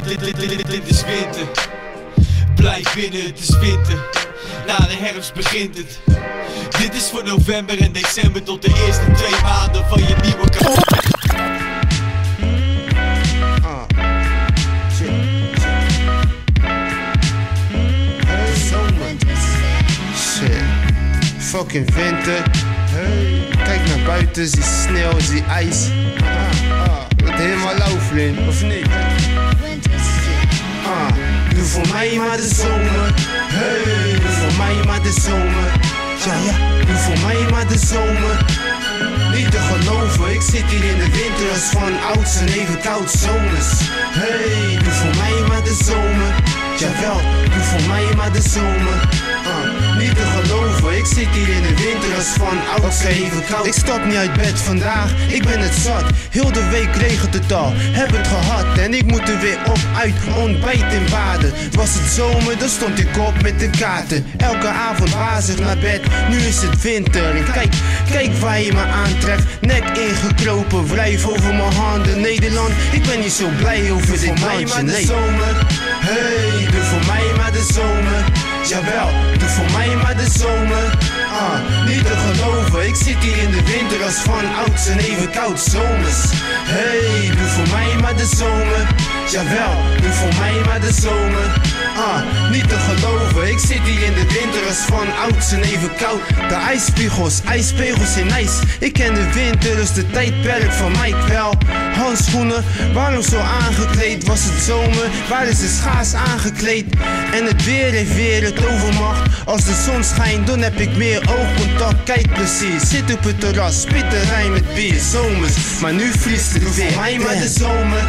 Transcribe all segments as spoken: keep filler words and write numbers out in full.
dit, dit, dit, dit is winter. Blijf binnen, het is winter. Na de herfst begint het. Dit is voor november en december tot de eerste twee maanden van je nieuwe kant. Fucking winter. Hey. Kijk naar buiten, zie sneeuw, zie ijs. Ah, ah. Het helemaal lauw, Flynn, of niet? Ah. Doe voor mij maar de zomer. Hey. Doe voor mij maar de zomer. Ja, ja. Doe voor mij maar de zomer. Niet te geloven, ik zit hier in de winter als van ouds en even koud zomers. Hey, doe voor mij maar de zomer. Jawel, doe voor mij maar de zomer. Uh, niet te geloven, ik zit hier in de winter als van ouds en even koud. Ik stap niet uit bed vandaag, ik ben het zat. Heel de week regent het al, heb het gehad. En ik moet er weer op, uit, ontbijt en baden. Was het zomer, dan stond ik op met de kaarten. Elke avond wazig naar bed, nu is het winter. En kijk, kijk waar je me aantreft. Nek ingekropen, wrijf over mijn handen. Nederland, ik ben niet zo blij over doe dit landje, nee. Zomer. Hey, doe voor mij maar de zomer. Jawel, doe voor mij maar de zomer. Ah, niet te geloven, ik zit hier in de winter als van ouds en even koud zomers. Hey, doe voor mij maar de zomer. Jawel, doe voor mij maar de zomer. Ah, niet te geloven, ik zit hier in de winter als van ouds en even koud. De ijsspiegels, ijspegels in ijs. Ik ken de winter, dus de tijdperk van mij wel. Handschoenen, waarom zo aangekleed? Was het zomer, waar is de schaars aangekleed? En het weer heeft weer het overmacht. Als de zon schijnt, dan heb ik meer oogcontact. Kijk plezier, zit op het terras, spitten rij met bier, zomers. Maar nu vriest het weer. Doe voor mij maar de zomer.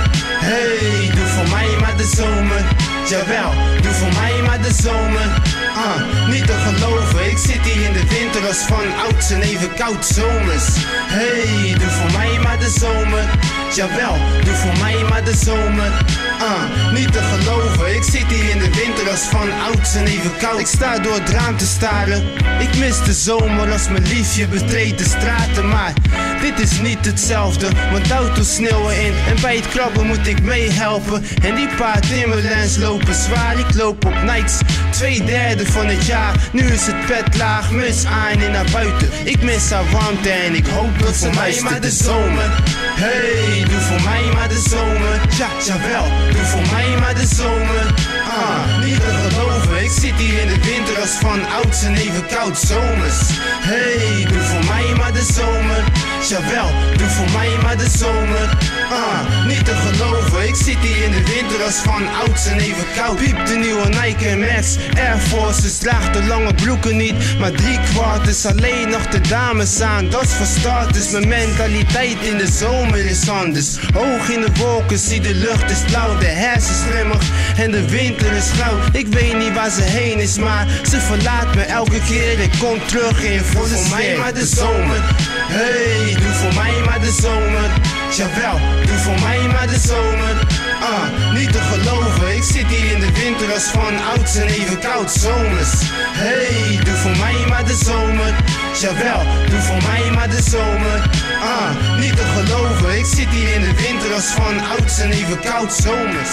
Hey, doe voor mij maar de zomer. Jawel, doe voor mij maar de zomer. Ah, niet te geloven, ik zit hier in de winter als van ouds en even koud zomers. Hey, doe voor mij maar de zomer. Jawel, doe voor mij maar de zomer. Ah, niet te geloven, ik zit hier in de winter als van ouds en even koud. Ik sta door het raam te staren. Ik mis de zomer als mijn liefje betreedt de straten. Maar dit is niet hetzelfde, want auto's sneeuwen in. En bij het krabben moet ik meehelpen. En die paar Timberlands lopen zwaar. Ik loop op Nikes, twee derde van het jaar. Nu is het pet laag, muts aan en naar buiten. Ik mis haar warmte en ik hoop dat ze mij maar de zomer. Hey, doe voor mij maar de zomer. Ja, jawel, doe voor mij maar de zomer. Ah, niet te geloven, ik zit hier in de winter als van ouds en even koud zomers. Hey, doe voor mij maar de zomer. Jawel, doe voor mij maar de zomer. Ah, niet te geloven, ik zit hier in de winter als van ouds en even koud. Piep de nieuwe Nike en Max, Air Forces, draagt de lange broeken niet. Maar drie kwart is alleen nog de dames aan. Dat is voor starters, mijn mentaliteit in de zomer is anders. Hoog in de wolken, zie de lucht is blauw. De hersen schimmig en de winter is grauw. Ik weet niet waar ze heen is, maar ze verlaat me elke keer. Ik kom terug in voor de voor mij maar de zomer. Hey, doe voor mij maar de zomer. Jawel, doe voor mij maar de zomer. Ah, niet te geloven, ik zit hier in de winter als van ouds en even koud zomers. Hey, doe voor mij maar de zomer. Jawel, doe voor mij maar de zomer. Ah, niet te geloven, ik zit hier in de winter als van ouds en even koud zomers.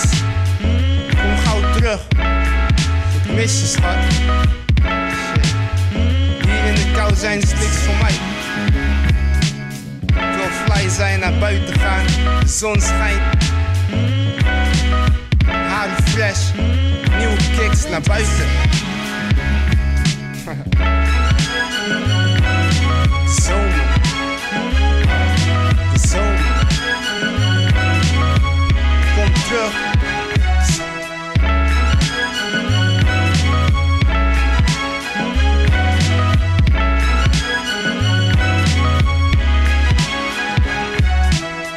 Kom gauw terug, ik mis je, schat. Shit. Hier in de kou zijn is niks voor mij. Ik wil fly zijn, naar buiten gaan, de zon schijnt. Haren fresh, nieuwe kicks naar buiten.